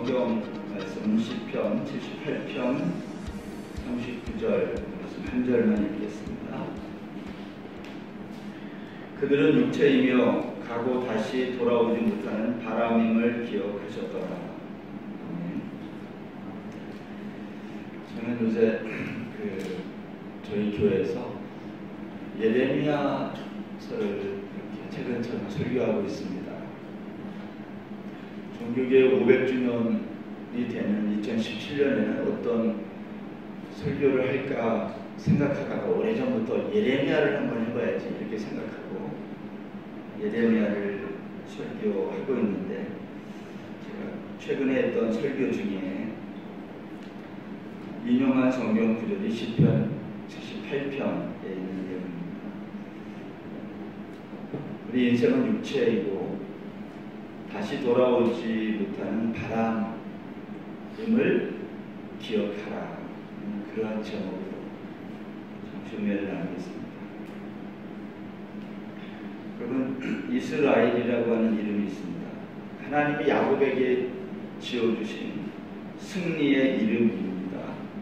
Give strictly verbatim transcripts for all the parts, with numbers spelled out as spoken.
성경 말씀 시편 칠십팔 편 삼십구 절 한 절만 읽겠습니다. 그들은 육체이며 가고 다시 돌아오지 못하는 바람임을 기억하셨더라. 저는 요새 그 저희 교회에서 예레미야서를 최근처럼 설교하고 있습니다. 종교개혁 오백 주년이 되는 이천십칠 년에는 어떤 설교를 할까 생각하다가 오래전부터 예레미야를 한번 해봐야지 이렇게 생각하고 예레미야를 설교하고 있는데, 제가 최근에 했던 설교 중에 인용한 성경 구절이 시편 칠십팔 편에 있는 내용입니다. 우리 인생은 육체이고 다시 돌아오지 못하는 바람임을 기억하라. 그러한 제목으로 중매를 나누겠습니다. 여러분, 이스라엘이라고 하는 이름이 있습니다. 하나님이 야곱에게 지어주신 승리의 이름입니다.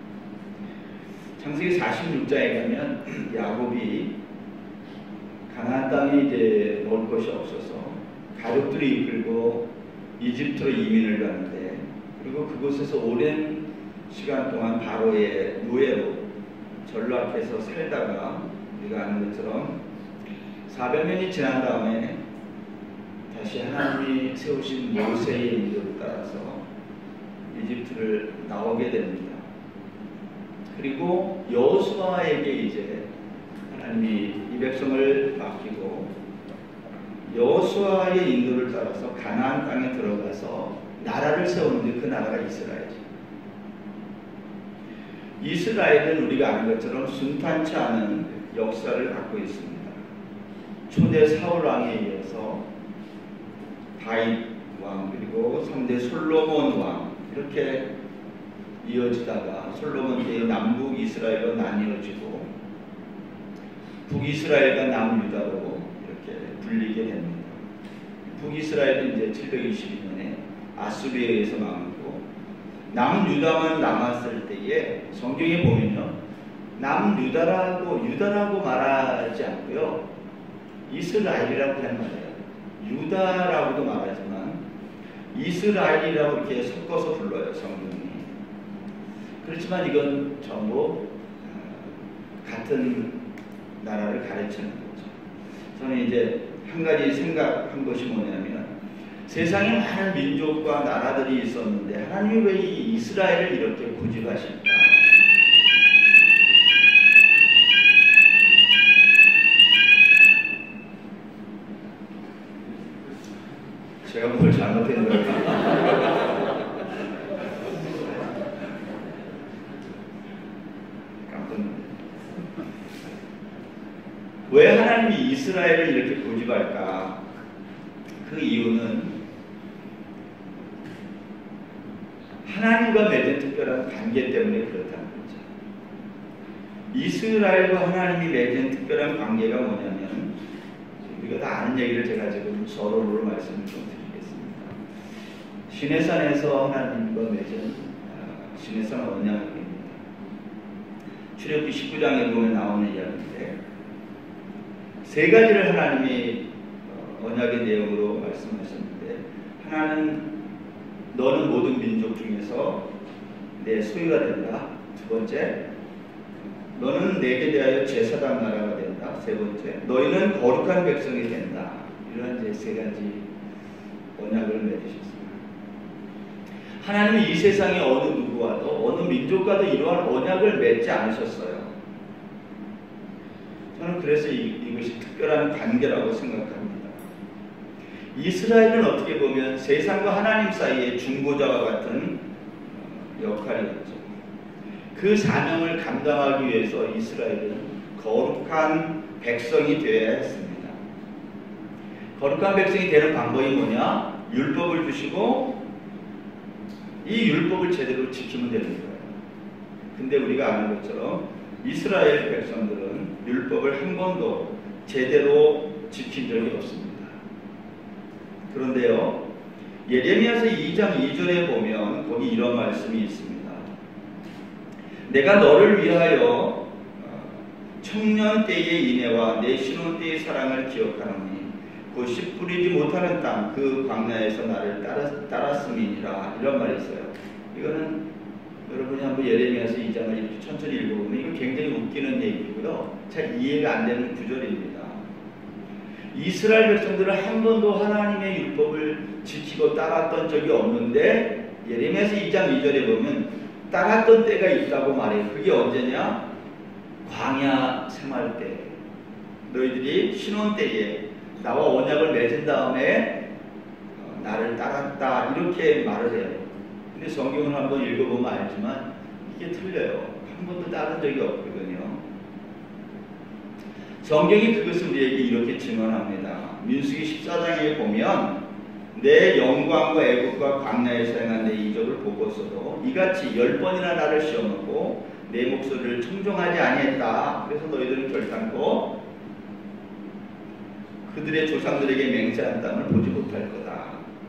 창세기 사십육 장에 가면 야곱이 가나안 땅에 이제 놓을 것이 없어서 가족들이 이끌고 이집트로 이민을 가는데, 그리고 그곳에서 오랜 시간 동안 바로의 노예로 전락해서 살다가 우리가 아는 것처럼 사백 년이 지난 다음에 다시 하나님이 세우신 모세의 인도를 따라서 이집트를 나오게 됩니다. 그리고 여호수아에게 이제 하나님이 이 백성을 맡기고 여호수아의 인도를 따라서 가나안 땅에 들어가서 나라를 세우는데, 그 나라가 이스라엘이죠. 이스라엘은 우리가 아는 것처럼 순탄치 않은 역사를 갖고 있습니다. 초대 사울 왕에 이어서 다윗 왕, 그리고 삼 대 솔로몬 왕, 이렇게 이어지다가 솔로몬 때의 남북 이스라엘로 나뉘어지고 북이스라엘과 남유다로 이렇게 불리게 됩니다. 북이스라엘은 이제 칠백이십이 년에 아수르에 의해서 망하고, 남유다만 남았을 때에 성경에 보면요, 남유다라고 유다라고 말하지 않고요, 이스라엘이라고 그냥 말해요. 유다라고도 말하지만 이스라엘이라고 이렇게 섞어서 불러요, 성경이. 그렇지만 이건 전부 같은 나라를 가르치는 거죠. 저는 이제 한 가지 생각한 것이 뭐냐면, 세상에 많은 민족과 나라들이 있었는데 하나님이 왜 이 이스라엘을 이렇게 고집하실까? 제가 뭘 잘못했는 걸까? 왜 하나님이 이스라엘을 이렇게 고집할까? 그 이유는 하나님과 맺은 특별한 관계 때문에 그렇다는 거죠. 이스라엘과 하나님이 맺은 특별한 관계가 뭐냐면, 우리가 다 아는 얘기를 제가 지금 서론으로 말씀을 좀 드리겠습니다. 시내산에서 하나님과 맺은 시내산 언약입니다. 출애굽기 십구 장에 보면 나오는 이야기인데, 세 가지를 하나님이 언약의 내용으로 말씀하셨는데, 하나는 너는 모든 민족 중에서 내 소유가 된다. 두 번째, 너는 내게 대하여 제사장 나라가 된다. 세 번째, 너희는 거룩한 백성이 된다. 이런 이제 세 가지 언약을 맺으셨습니다. 하나님이 이 세상의 어느 누구와도 어느 민족과도 이러한 언약을 맺지 않으셨어요. 저는 그래서 이, 이것이 특별한 관계라고 생각합니다. 이스라엘은 어떻게 보면 세상과 하나님 사이의 중보자와 같은 역할이었죠. 그 사명을 감당하기 위해서 이스라엘은 거룩한 백성이 되어야 했습니다. 거룩한 백성이 되는 방법이 뭐냐? 율법을 주시고 이 율법을 제대로 지키면 되는 거예요. 근데 우리가 아는 것처럼 이스라엘 백성들은 율법을 한 번도 제대로 지킨 적이 없습니다. 그런데요, 예레미야서 이 장 이 절에 보면 거기 이런 말씀이 있습니다. 내가 너를 위하여 청년 때의 인애와 내 신혼 때의 사랑을 기억하노니 그 씨 뿌리지 못하는 땅 그 광야에서 나를 따랐, 따랐음이니라. 이런 말이 있어요. 이거는 여러분이 한번 예레미야서 이 장을 이렇게 천천히 읽어보면 이거 굉장히 웃기는 얘기고요. 잘 이해가 안 되는 구절입니다. 이스라엘 백성들은 한 번도 하나님의 율법을 지키고 따랐던 적이 없는데 예레미야서 이 장 이 절에 보면 따랐던 때가 있다고 말해요. 그게 언제냐? 광야 생활 때. 너희들이 신혼 때에 나와 언약을 맺은 다음에 나를 따랐다 이렇게 말을 해요. 근데 성경을 한번 읽어보면 알지만 이게 틀려요. 한 번도 따른 적이 없거든요. 성경이 그것을 우리에게 이렇게 증언합니다. 민수기 십사 장에 보면 내 영광과 애국과 광야에서 행한 내 이적을 보고서도 이같이 열 번이나 나를 시험하고 내 목소리를 청종하지 아니했다. 그래서 너희들은 결단코 그들의 조상들에게 맹세한 땅을 보지 못할 거다.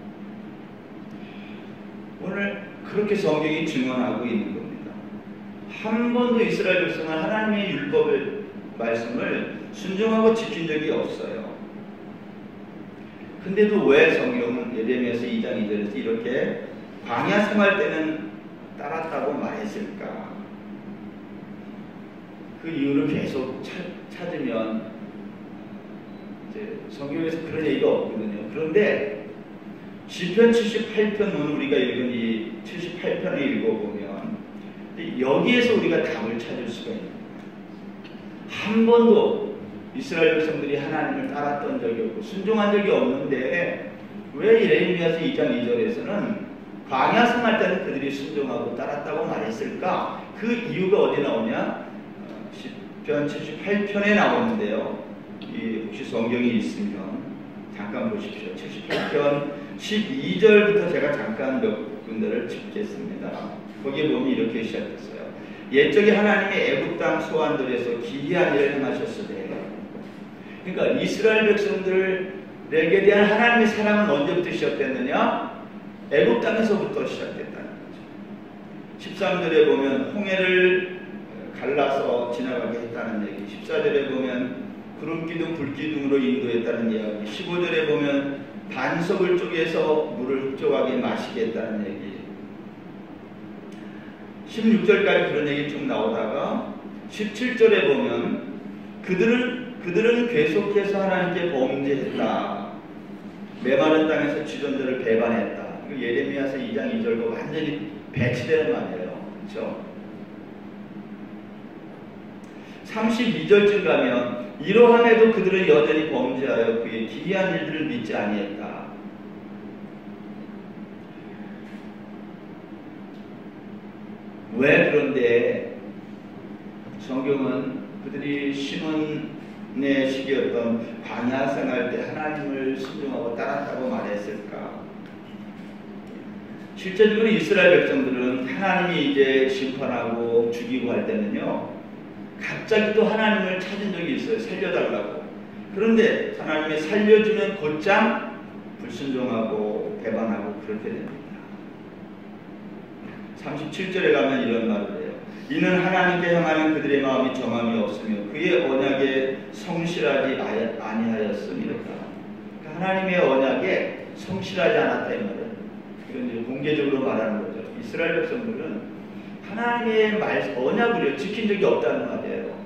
오늘 그렇게 성경이 증언하고 있는 겁니다. 한 번도 이스라엘 백성은 하나님의 율법을 말씀을 순종하고 지킨 적이 없어요. 근데도 왜 성경은 예레미야서 이 장 이 절에서 이렇게 광야 생활 때는 따랐다고 말했을까? 그 이유를 계속 찾, 찾으면 이제 성경에서 그런 얘기가 없거든요. 그런데 시편 칠십팔 편 오늘 우리가 읽은 이 칠십팔 편을 읽어보면 여기에서 우리가 답을 찾을 수가 있습니다. 한 번도 이스라엘 백성들이 하나님을 따랐던 적이 없고 순종한 적이 없는데 왜 예레미야서 이 장 이 절에서는 광야 생활 때는 그들이 순종하고 따랐다고 말했을까? 그 이유가 어디 나오냐? 시편 칠십팔 편에 나오는데요. 이 혹시 성경이 있으면 잠깐 보십시오. 칠십팔 편 십이 절부터 제가 잠깐 몇 군데를 짚겠습니다. 거기에 보면 이렇게 시작했어요. 옛적에 하나님의 애굽 땅 소환들에서 기이한 일을 행하셨으되, 그러니까 이스라엘 백성들에게 대한 하나님의 사랑은 언제부터 시작됐느냐? 애굽 땅에서부터 시작됐다는 거죠. 십삼 절에 보면 홍해를 갈라서 지나가게 했다는 얘기, 십사 절에 보면 구름기둥 불기둥으로 인도했다는 이야기, 십오 절에 보면 반석을 쪼개서 물을 흡족하게 마시게 했다는 얘기, 십육 절까지 그런 얘기 쭉 나오다가 십칠 절에 보면 그들은 그들은 계속해서 하나님께 범죄했다. 메마른 땅에서 지존자를 배반했다. 예레미야서 이 장 이 절과 완전히 배치되는 말이에요. 그렇죠? 삼십이 절쯤 가면 이러함에도 그들은 여전히 범죄하여 그의 기이한 일들을 믿지 아니했다. 왜 그런데 성경은 그들이 신혼의 시기였던 광야 생활 때 하나님을 순종하고 따랐다고 말했을까? 실제적으로 이스라엘 백성들은 하나님이 이제 심판하고 죽이고 할 때는요, 갑자기 또 하나님을 찾은 적이 있어요. 살려달라고. 그런데 하나님이 살려주면 곧장 불순종하고 배반하고 그렇게 됩니다. 삼십칠 절에 가면 이런 말을 해요. 이는 하나님께 향하는 그들의 마음이 정함이 없으며 그의 언약에 성실하지 아니하였음이로다. 그러니까 하나님의 언약에 성실하지 않았다 이 말이에요. 이건 이제 공개적으로 말하는 거죠. 이스라엘 백성들은 하나님의 말, 언약을 지킨 적이 없다는 말이에요.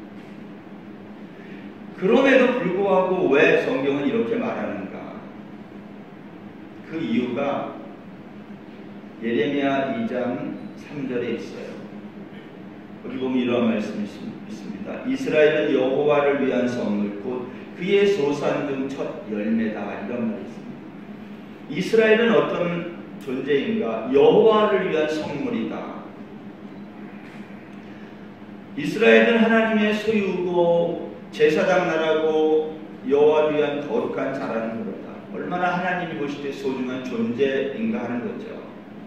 그럼에도 불구하고 왜 성경은 이렇게 말하는가? 그 이유가 예레미야 이 장 삼 절에 있어요. 거기 보면 이러한 말씀이 있습니다. 이스라엘은 여호와를 위한 성물 곧 그의 소산금 첫 열매다. 이런 말이 있습니다. 이스라엘은 어떤 존재인가? 여호와를 위한 성물이다. 이스라엘은 하나님의 소유고 제사장 나라고 여호와를 위한 거룩한 자라는 거다. 얼마나 하나님이 보실 때 소중한 존재인가 하는 거죠.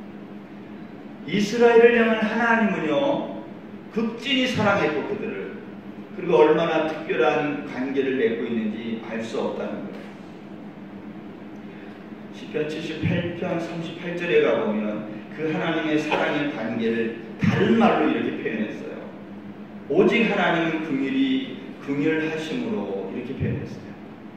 이스라엘을 향한 하나님은요, 극진히 사랑했고 그들을, 그리고 얼마나 특별한 관계를 맺고 있는지 알 수 없다는 거예요. 시편 칠십팔 편 삼십팔 절에 가보면 그 하나님의 사랑의 관계를 다른 말로 이렇게 표현했어요. 오직 하나님은 긍휼이 긍휼하심으로 이렇게 표현했어요.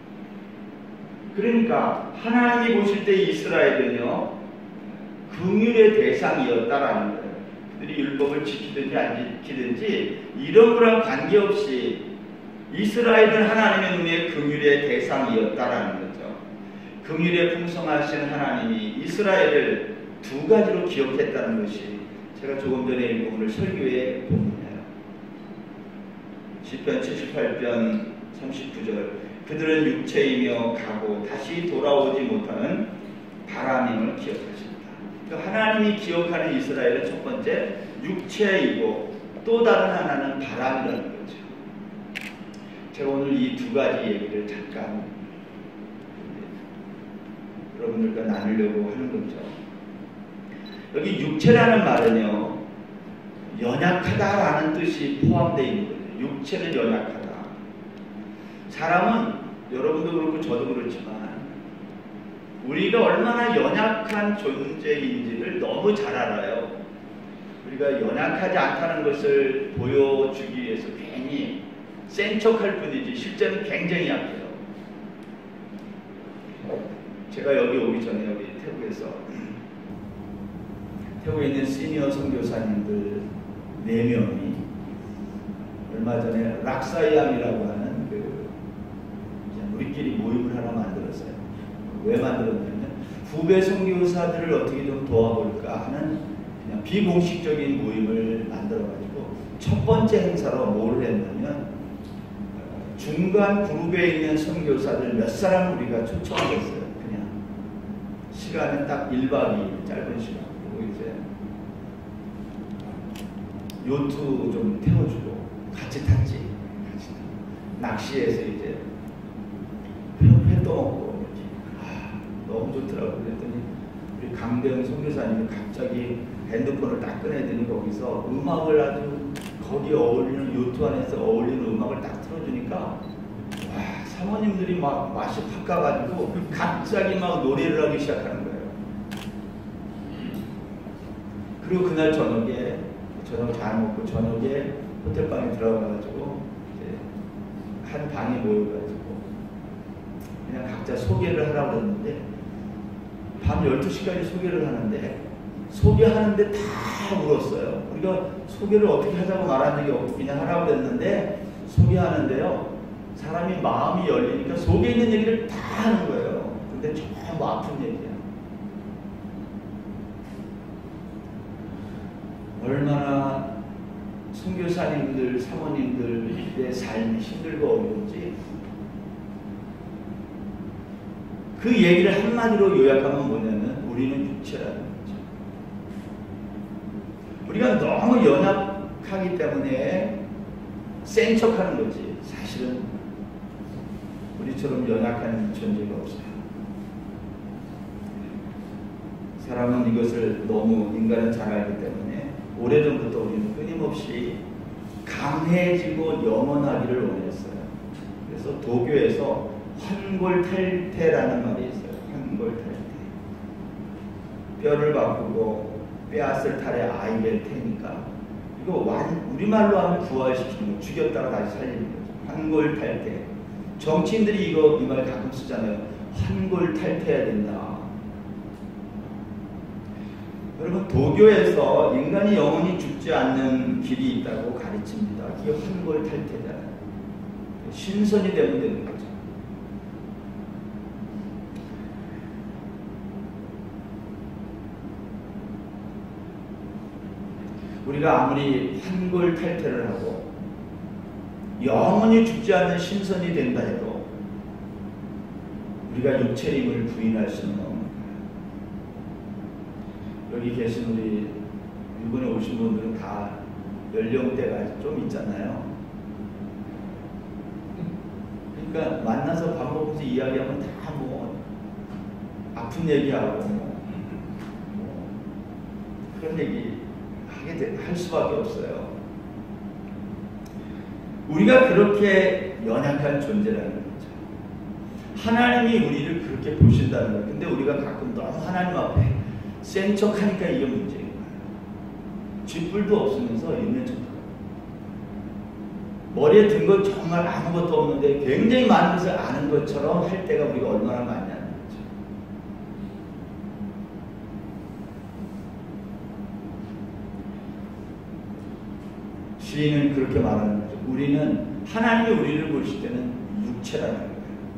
그러니까 하나님이 보실 때 이스라엘은요 긍휼의 대상이었다라는 거예요. 그들이 율법을 지키든지 안 지키든지 이런 거랑 관계없이 이스라엘은 하나님의 눈에 긍휼의 대상이었다라는 거죠. 긍휼에 풍성하신 하나님이 이스라엘을 두 가지로 기억했다는 것이 제가 조금 전에 읽은 오늘 설교의 본문이에요. 시편 칠십팔 편 삼십구 절 그들은 육체이며 가고 다시 돌아오지 못하는 바람임을 기억하십니다. 그러니까 하나님이 기억하는 이스라엘은 첫 번째 육체이고 또 다른 하나는 바람이라는 거죠. 제가 오늘 이 두 가지 얘기를 잠깐 여러분들과 나누려고 하는 거죠. 여기 육체라는 말은요 연약하다라는 뜻이 포함되어 있는 거죠. 육체는 연약하다. 사람은 여러분도 그렇고 저도 그렇지만 우리가 얼마나 연약한 존재인지를 너무 잘 알아요. 우리가 연약하지 않다는 것을 보여주기 위해서 괜히 센 척할 뿐이지 실제는 굉장히 약해요. 제가 여기 오기 전에 여기 태국에서 태국에 있는 시니어 선교사님들 네 명이 얼마 전에 락사이암이라고 하는 그 우리끼리 모임을 하나 만들었어요. 왜 만들었냐면 후배 선교사들을 어떻게 좀 도와볼까 하는 그냥 비공식적인 모임을 만들어가지고 첫 번째 행사로 뭘 했냐면 중간 그룹에 있는 선교사들 몇 사람 우리가 초청했어요. 그냥 시간은 딱 일 박 이 일 짧은 시간. 그리고 이제 요트 좀 태워주고 같이 탔지. 같이 낚시해서 이제 회 떠먹고 아, 너무 좋더라고요. 그랬더니 우리 강대영 선교사님이 갑자기 핸드폰을 딱 꺼내더니 거기서 음악을 아주 거기에 어울리는 요트 안에서 어울리는 음악을 딱 틀어주니까 와 사모님들이 막 맛이 확 가가지고 갑자기 막 노래를 하기 시작하는 거예요. 그리고 그날 저녁에 저녁 잘 먹고 저녁에 호텔방에 들어가가지고 이제 한 방에 모여가지고 그냥 각자 소개를 하라고 했는데 밤 열두 시까지 소개를 하는데 소개하는데 다 울었어요. 우리가 소개를 어떻게 하자고 말한 적이 없고 그냥 하라고 했는데 소개하는데요. 사람이 마음이 열리니까 속에 있는 얘기를 다 하는 거예요. 근데 전부 아픈 얘기야. 얼마나 선교사님들, 사모님들의 삶이 힘들고 어려운지 그 얘기를 한마디로 요약하면 뭐냐면 우리는 육체라는 거죠. 우리가 너무 연약하기 때문에 센 척하는 거지 사실은 우리처럼 연약한 존재가 없어요. 사람은 이것을 너무 인간은 잘 알기 때문에 오래전부터 우리는 끊임없이 강해지고 영원하기를 원했어요. 그래서 도교에서 환골탈태라는 말이 있어요. 환골탈태. 뼈를 바꾸고 뼈앗을 탈에 아이 될 테니까 이거 완, 우리말로 하면 부활시키는 거, 죽였다가 다시 살리는 거죠. 환골탈태. 정치인들이 이거 이 말 가끔 쓰잖아요. 환골탈태해야 된다. 여러분 도교에서 인간이 영원히 죽지 않는 길이 있다고 가르칩니다. 이게 환골탈태잖아요. 신선이 되면 되는 거죠. 우리가 아무리 환골탈태를 하고 영원히 죽지 않는 신선이 된다 해도 우리가 육체임을 부인할 수는 없는 거예요. 여기 계신 우리 일본에 오신 분들은 다 연령대가 좀 있잖아요. 그러니까 만나서 밥 먹으면서 이야기하면 다 뭐 아픈 얘기하고 뭐, 뭐 그런 얘기 하게 되, 할 수밖에 없어요. 우리가 그렇게 연약한 존재라는 거죠. 하나님이 우리를 그렇게 보신다는 거예요. 근데 우리가 가끔 너무 하나님 앞에 센 척하니까 이게 문제인 거예요. 쥐뿔도 없으면서 있는 척하고 머리에 든 건 정말 아무것도 없는데 굉장히 많은 것을 아는 것처럼 할 때가 우리가 얼마나 많냐는 거죠. 시인은 그렇게 말하는 거죠. 우리는 하나님이 우리를 보실 때는 육체라는 거예요.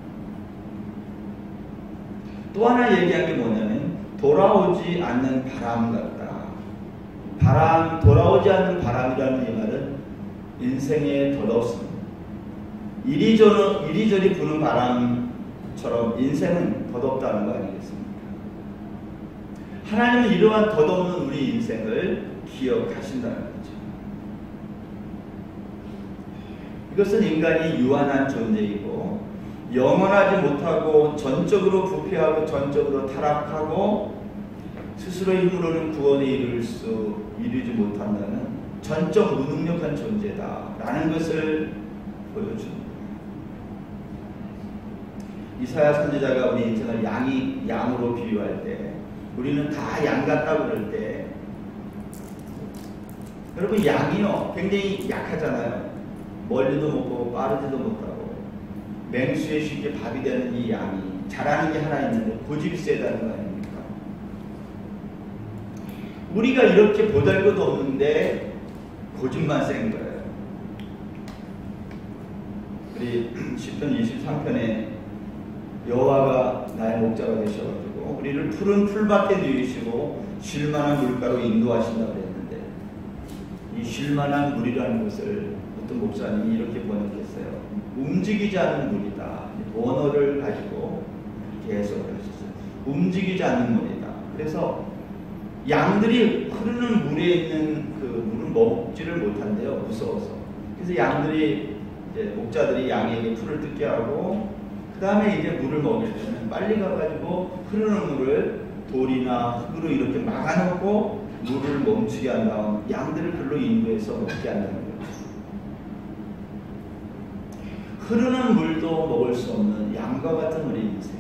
또 하나 얘기한 게 뭐냐면 돌아오지 않는 바람 같다. 바람, 돌아오지 않는 바람이라는 이 말은 인생의 덧없음. 이리저리, 이리저리 부는 바람처럼 인생은 덧없다는 거 아니겠습니까? 하나님은 이러한 덧없는 우리 인생을 기억하신다는 거죠. 이것은 인간이 유한한 존재이고 영원하지 못하고 전적으로 부패하고 전적으로 타락하고 스스로의 힘으로는 구원에 이룰 수 이루지 못한다는 전적 무능력한 존재다라는 것을 보여줍니다. 이사야 선지자가 우리 인생을 양이 양으로 비유할 때 우리는 다 양 같다고 그럴 때 여러분 양이요 굉장히 약하잖아요. 멀리도 못 보고 빠르지도 못하고 맹수에 쉽게 밥이 되는 이 양이 잘하는 게 하나 있는데 고집이 세다는 거 아닙니까? 우리가 이렇게 보잘것없는데 고집만 센 거예요. 우리 시편 이십삼 편에 여호와가 나의 목자가 되셔가지고 우리를 푸른 풀밭에 누이시고 쉴만한 물가로 인도하신다고 그랬는데 이 쉴만한 물이라는 것을 어떤 목사님이 이렇게 번역했어요. 움직이지 않는 물이다. 원어를 가지고 이렇게 해석을 하셨어요. 움직이지 않는 물이다. 그래서 양들이 흐르는 물에 있는 그 물을 먹지를 못한대요. 무서워서. 그래서 양들이 이제 목자들이 양에게 풀을 뜯게 하고 그 다음에 이제 물을 먹이려면 빨리 가가지고 흐르는 물을 돌이나 흙으로 이렇게 막아놓고 물을 멈추게 한 다음 양들을 글로 인도해서 먹게 한다는 거죠. 흐르는 물도 먹을 수 없는 양과 같은 우리 인생.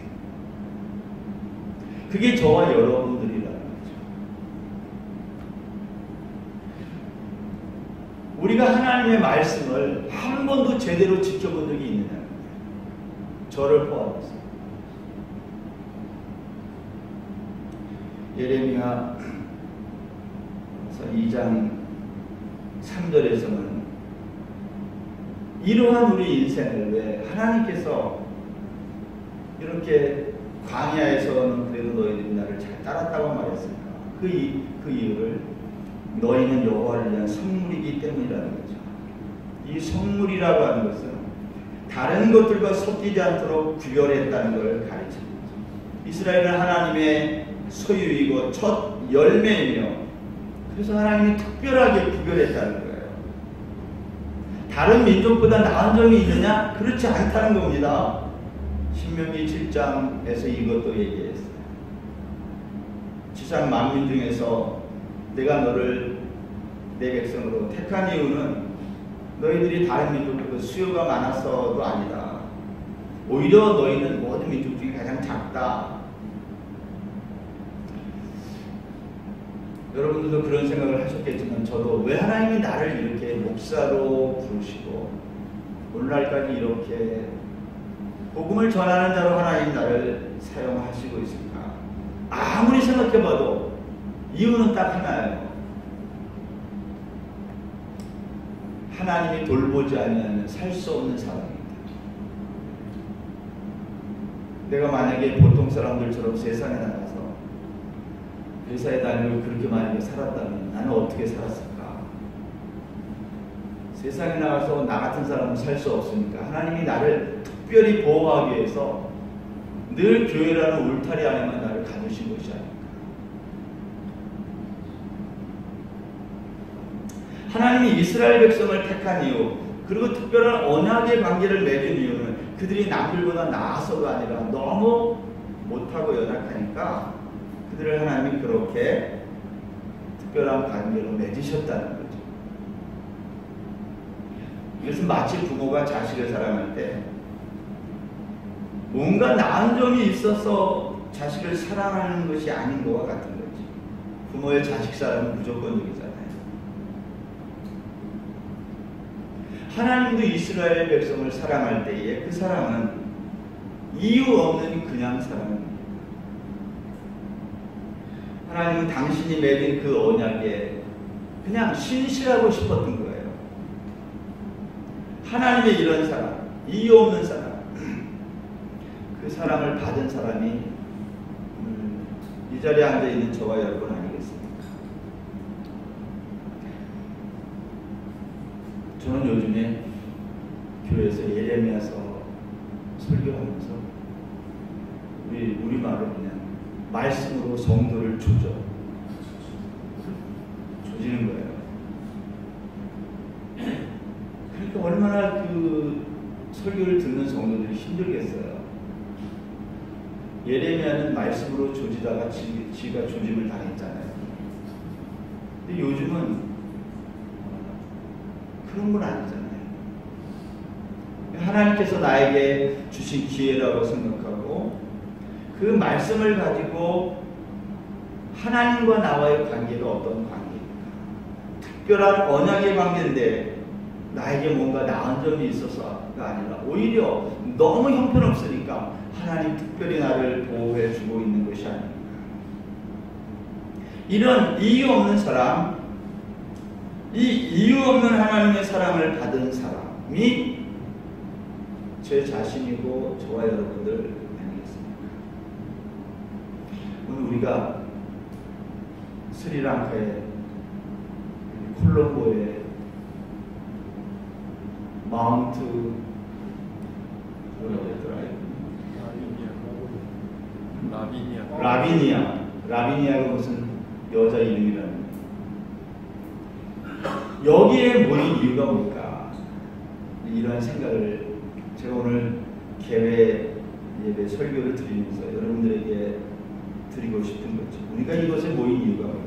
그게 저와 여러분들이라는 거죠. 우리가 하나님의 말씀을 한 번도 제대로 지켜본 적이 있느냐는 거예요. 저를 포함해서. 예레미야 이 장 삼 절에서는 이러한 우리 인생을 왜 하나님께서 이렇게 광야에서는 그래도 너희들이 나를 잘 따랐다고 말했을까? 그, 이, 그 이유를 너희는 여호와를 위한 선물이기 때문이라는 거죠. 이 선물이라고 하는 것은 다른 것들과 섞이지 않도록 구별했다는 걸 가르치는 거죠. 이스라엘은 하나님의 소유이고 첫 열매이며 그래서 하나님이 특별하게 구별했다는 거예요. 다른 민족보다 나은 점이 있느냐? 그렇지 않다는 겁니다. 신명기 칠 장에서 이것도 얘기했어요. 지상 만민 중에서 내가 너를 내 백성으로 택한 이유는 너희들이 다른 민족보다 수요가 많아서도 아니다. 오히려 너희는 모든 민족 중에 가장 작다. 여러분들도 그런 생각을 하셨겠지만 저도 왜 하나님이 나를 이렇게 목사로 부르시고 오늘날까지 이렇게 복음을 전하는 자로 하나님 나를 사용하시고 있을까? 아무리 생각해봐도 이유는 딱 하나예요. 하나님이 돌보지 않으면 살 수 없는 사람입니다. 내가 만약에 보통 사람들처럼 세상에 나가서 회사에 다니고 그렇게 만약에 살았다면 나는 어떻게 살았을까? 세상에 나가서 나 같은 사람은 살 수 없으니까 하나님이 나를 특별히 보호하기 위해서 늘 교회라는 울타리 안에만 나를 가두신 것이 아닐까. 하나님이 이스라엘 백성을 택한 이유, 그리고 특별한 언약의 관계를 맺은 이유는 그들이 남들보다 나아서가 아니라 너무 못하고 연약하니까 그들을 하나님이 그렇게 특별한 관계로 맺으셨다는 거죠. 이것은 마치 부모가 자식을 사랑할 때 뭔가 나은 점이 있어서 자식을 사랑하는 것이 아닌 것과 같은 거지. 부모의 자식 사랑은 무조건적이잖아요. 하나님도 이스라엘 백성을 사랑할 때에 그 사랑은 이유 없는 그냥 사랑입니다. 하나님은 당신이 맺은 그 언약에 그냥 신실하고 싶었던 거예요. 하나님의 이런 사랑, 이유 없는 사랑, 그 사랑을 받은 사람이 음, 이 자리에 앉아있는 저와 여러분 아니겠습니까? 저는 요즘에 교회에서 예레미야서 설교하면서 우리 우리말로 그냥 말씀으로 성도를 조져 조지는 거예요. 그러니까 얼마나 그 설교를 듣는 성도들이 힘들겠어요. 예레미야는 말씀으로 조지다가 지, 지가 조짐을 당했잖아요. 근데 요즘은 그런 건 아니잖아요. 하나님께서 나에게 주신 기회라고 생각하고 그 말씀을 가지고 하나님과 나와의 관계가 어떤 관계입니까? 특별한 언약의 관계인데 나에게 뭔가 나은 점이 있어서가 아니라 오히려 너무 형편없으니까 하나님 특별히 나를 보호해 주고 있는 것이 아닙니까? 이런 이유 없는 사람, 이 이유 없는 하나님의 사랑을 받은 사람이 제 자신이고 저와 여러분들 아니겠습니까? 오늘 우리가 스리랑카의 콜롬보의 마운트 뭐라고 했더라? 라비니아. 라비니아. 라비니아가 무슨 여자 이름이라는. 여기에 모인 이유가 뭘까? 이러한 생각을 제가 오늘 개회 예배 설교를 드리면서 여러분들에게 드리고 싶은 거죠. 우리가 이곳에 모인 이유가 뭘까?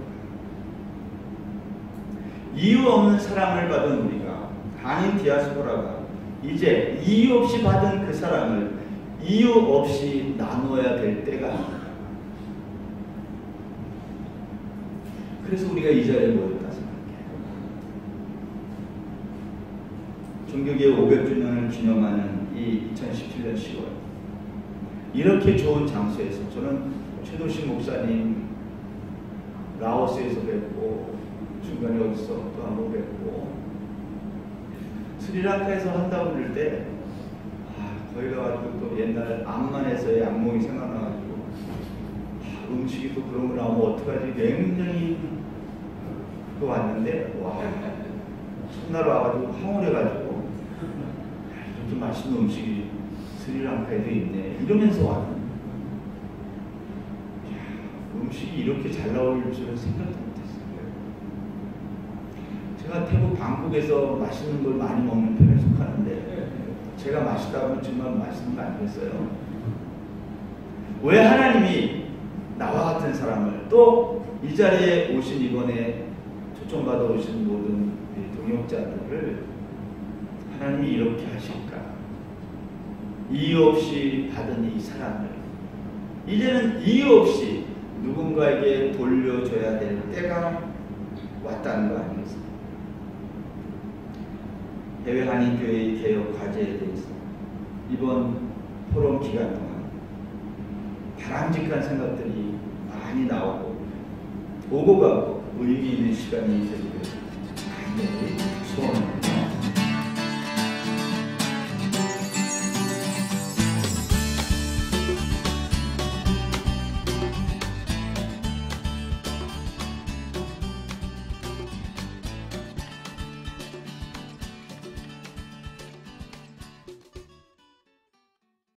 이유 없는 사랑을 받은 우리가, 한인 디아스포라가 이제 이유 없이 받은 그 사랑을 이유 없이 나누어야 될 때가 아닙니다. 그래서 우리가 이 자리에 모였다 생각해요. 종교개혁 오백 주년을 기념하는 이 이천십칠 년 시월 이렇게 좋은 장소에서 저는 최도신 목사님 라오스에서 뵙고 중간에 어디서 또 한번 뵙고 스리랑카에서 한다고 그럴 때 아, 거기 가가지고 또 옛날 암만에서의 악몽이 생각나가지고 아, 음식이 또 그런 거 나오면 어떡하지 굉장히 그거 왔는데 와 첫날 와가지고 황홀해가지고 이렇게 맛있는 음식이 스리랑카에도 있네 이러면서 왔는데 음식이 이렇게 잘 나올 줄은 생각도 못했어요. 제가 태국 방콕에서 맛있는 걸 많이 먹는 편에 속하는데 제가 맛있다고 정말 맛있는 거 아니겠어요? 왜 하나님이 나와 같은 사람을 또 이 자리에 오신 이번에 초청받아 오신 모든 동역자들을 하나님이 이렇게 하실까? 이유 없이 받은 이 사랑을 이제는 이유 없이 누군가에게 돌려줘야 될 때가 왔다는 거 아니겠습니까? 해외 한인교회의 개혁 과제에 대해서 이번 포럼 기간 동안 바람직한 생각들이 많이 나오고 오고 가고 의미 있는 시간이 되고요.